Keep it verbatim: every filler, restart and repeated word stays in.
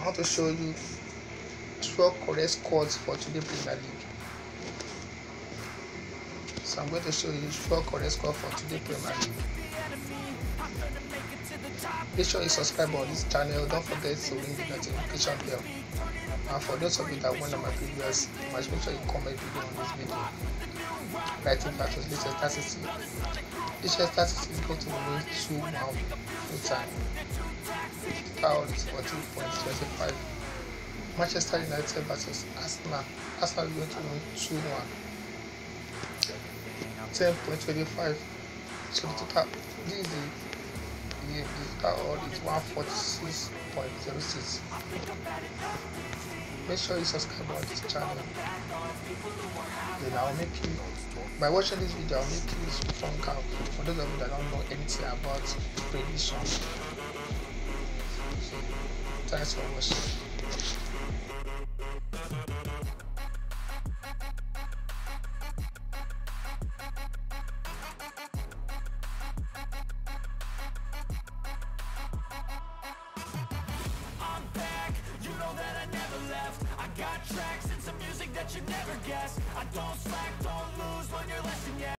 want to show you twelve correct scores for today Premier League. So I'm going to show you twelve correct scores for today Premier League. Make sure you subscribe on this channel. Don't forget to ring the notification bell. And for those of you that won on my previous match, make sure you comment video on this video. Writing back to Leicester City. Leicester City is going to win two one full time. Power is fourteen point two five. Manchester United versus Arsenal. Arsenal is going to win two one. ten point two five. So the total, this is the, the, the total odd is one forty-six point zero six. Make sure you subscribe on this channel. Then I'll make you, by watching this video, I'll make you strong out for those of you that don't know anything about predictions. Thanks for watching. Got tracks and some music that you never guess. I don't slack, don't lose, learn your lesson, yeah.